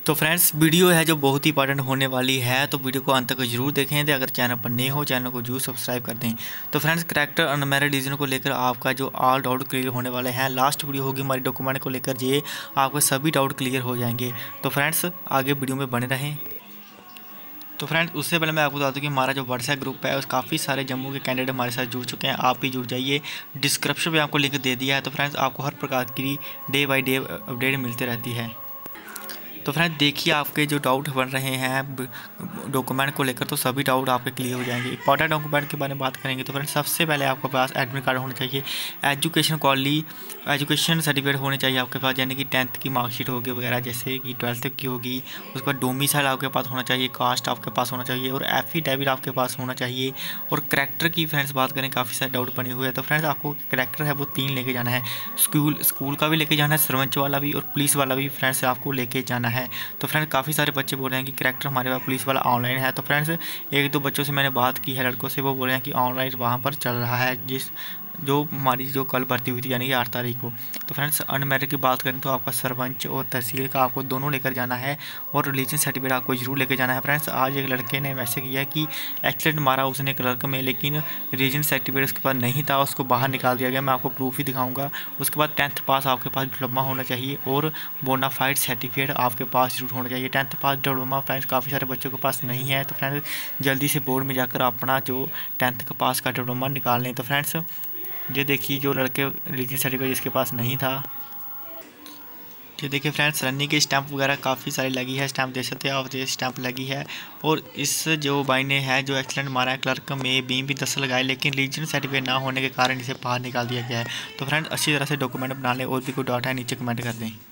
तो friends video है जो बहुत ही इंपॉर्टेंट होने वाली है, तो वीडियो को अंत तक जरूर देखें। तो अगर चैनल पर नए हो चैनल को जरूर सब्सक्राइब कर दें। तो फ्रेंड्स करैक्टर अनमैरिड रीजन को लेकर आपका जो ऑल डाउट क्लियर होने वाले हैं, लास्ट वीडियो होगी हमारी डॉक्यूमेंट को लेकर, ये आपके सभी डाउट क्लियर हो जाएंगे। तो फ्रेंड्स आगे वीडियो में बने रहें। तो फ्रेंड्स उससे पहले मैं आपको बता दूं कि हमारा जो व्हाट्सएप ग्रुप है उस काफ़ी सारे जम्मू के कैंडिडेट हमारे साथ जुड़ चुके हैं। आप भी जुड़ जाइए, डिस्क्रिप्शन में आपको लिंक दे दिया है। तो फ्रेंड्स आपको हर प्रकार की डे बाई डे अपडेट मिलती रहती है। तो फ्रेंड्स देखिए आपके जो डाउट बन रहे हैं डॉक्यूमेंट को लेकर, तो सभी डाउट आपके क्लियर हो जाएंगे। इंपॉर्टेंट डॉक्यूमेंट के बारे में बात करेंगे तो फ्रेंड्स सबसे पहले आपके पास एडमिट कार्ड होना चाहिए, एजुकेशन सर्टिफिकेट होने चाहिए आपके पास, यानी कि 10th की मार्कशीट होगी वगैरह, जैसे कि 12th की होगी। उसके बाद डोमिसाइल आपके पास होना चाहिए, कास्ट आपके पास होना चाहिए और एफिडेविट आपके पास होना चाहिए। और करैक्टर की फ्रेंड्स बात करें, काफ़ी सारे डाउट बने हुए हैं। तो फ्रेंड्स आपको करैक्टर है वो 3 लेके जाना है, स्कूल का भी लेके जाना है, सरपंच वाला भी और पुलिस वाला भी फ्रेंड्स आपको लेके जाना है। तो फ्रेंड्स काफ़ी सारे बच्चे बोल रहे हैं कि करैक्टर हमारे पास पुलिस वाला ऑनलाइन है। तो फ्रेंड्स 1-2 बच्चों से मैंने बात की है, लड़कों से, वो बोल रहे हैं कि ऑनलाइन वहाँ पर चल रहा है, जो हमारी जो कल भर्ती हुई थी यानी कि 8 तारीख को। तो फ्रेंड्स अनमैरिड की बात करें तो आपका सरपंच और तहसील का आपको दोनों लेकर जाना है और रिलीजन सर्टिफिकेट आपको जरूर लेकर जाना है। फ्रेंड्स आज एक लड़के ने मैसेज किया कि एक्सीडेंट मारा उसने क्लर्क में, लेकिन रिलीजन सर्टिफिकेट उसके पास नहीं था, उसको बाहर निकाल दिया गया। मैं आपको प्रूफ ही दिखाऊंगा। उसके बाद 10th पास आपके पास डिप्लोमा होना चाहिए और बोनाफाइड सर्टिफिकेट आपके पास जरूर होना चाहिए। 10th पास डिप्लोमा फ्रेंड्स काफ़ी सारे बच्चों के पास नहीं है। तो फ्रेंड्स जल्दी से बोर्ड में जाकर अपना जो 10th का पास का डिप्लोमा निकाल लें। तो फ्रेंड्स ये देखिए जो लड़के रिलीजन सर्टिफिकेट जिसके पास नहीं था, ये देखिए फ्रेंड्स रनिंग के स्टैंप वगैरह काफ़ी सारी लगी है, स्टैंप दे सकते हैं आप, ये स्टैंप लगी है। और इस जो भाई ने है जो एक्सीडेंट मारा है क्लर्क में, बीम भी 10 लगाए, लेकिन रिलीजन सर्टिफिकेट ना होने के कारण इसे बाहर निकाल दिया गया है। तो फ्रेंड्स अच्छी तरह से डॉक्यूमेंट बना लें। और भी कोई डाउट है नीचे कमेंट कर दें।